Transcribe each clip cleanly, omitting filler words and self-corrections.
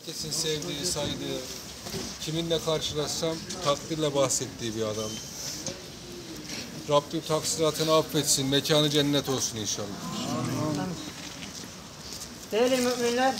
Herkesin sevdiği, saydığı, kiminle karşılaşsam takdirle bahsettiği bir adam. Rabbim taksiratını affetsin, mekanı cennet olsun inşallah. Değerli müminler,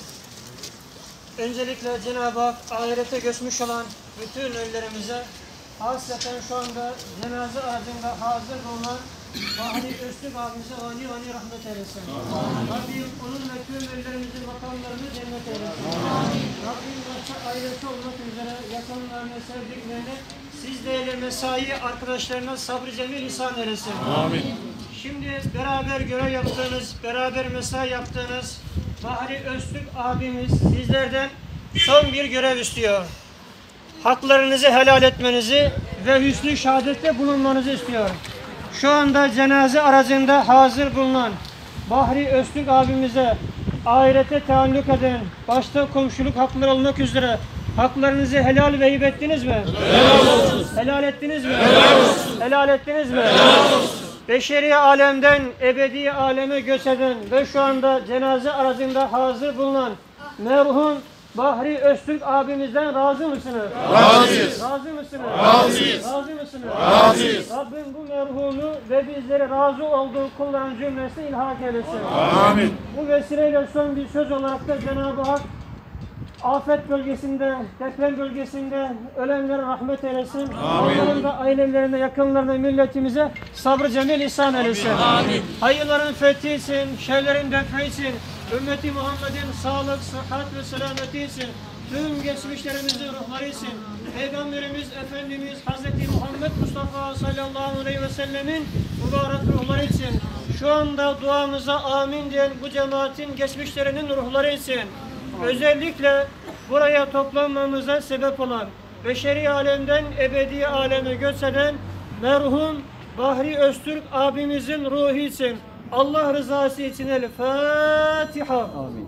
öncelikle Cenab-ı Hak ahirete göçmüş olan bütün ölülerimize, hasreten şu anda cenaze aracında hazır bulunan Bahri Öztürk abimize ani rahmet eylesin. Rabbim onun ve tüm ölülerimizin makamlarını cennet eylesin. Rabbim başta ailesi olmak üzere yakınlarına, sevdiklerine, siz değerli mesai arkadaşlarına sabrı cemil ihsan eylesin. Amin. Şimdi beraber görev yaptığınız, beraber mesai yaptığınız Bahri Öztürk abimiz sizlerden son bir görev istiyor. Haklarınızı helal etmenizi ve hüsnü şehadette bulunmanızı istiyor. Şu anda cenaze aracında hazır bulunan Bahri Öztürk abimize ahirete taalluk eden başta komşuluk hakları olmak üzere haklarınızı helal ve hibe ettiniz mi? Helal olsun. Helal ettiniz mi? Helal olsun. Helal ettiniz mi? Helal olsun. Beşeri alemden ebedi aleme göç eden ve şu anda cenaze aracında hazır bulunan merhum Bahri Öztürk abimizden razı mısınız? Razıyız. Razı mısınız? Razıyız. Razı mısınız? Razıyız. Rabbim bu merhumu ve bizleri razı olduğu kulların cümlesine ilhak eylesin. Amin. Bu vesileyle son bir söz olarak da Cenab-ı Hak afet bölgesinde, deprem bölgesinde ölenlere rahmet eylesin. Onların da ailelerine, yakınlarına, milletimize sabrı cemil ihsan eylesin. Amin. Hayırların fethi için, şerlerin defa için, ümmeti Muhammed'in sağlık, sıhhat ve selameti için, tüm geçmişlerimizin ruhları için, Peygamberimiz Efendimiz Hazreti Muhammed Mustafa sallallahu aleyhi ve sellemin mübarek ruhları için, şu anda duamıza amin diyen bu cemaatin geçmişlerinin ruhları için, özellikle buraya toplanmamıza sebep olan, beşeri alemden ebedi aleme göç eden merhum Bahri Öztürk abimizin ruhu için, Allah rızası için El Fatiha. Amin.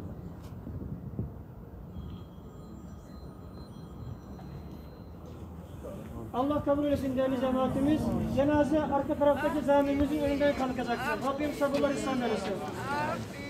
Allah kabul etsin değerli cemaatimiz. Cenaze arka taraftaki camimizin önünden kalkacaktır. Rabbim sabırlar ihsan eylesin.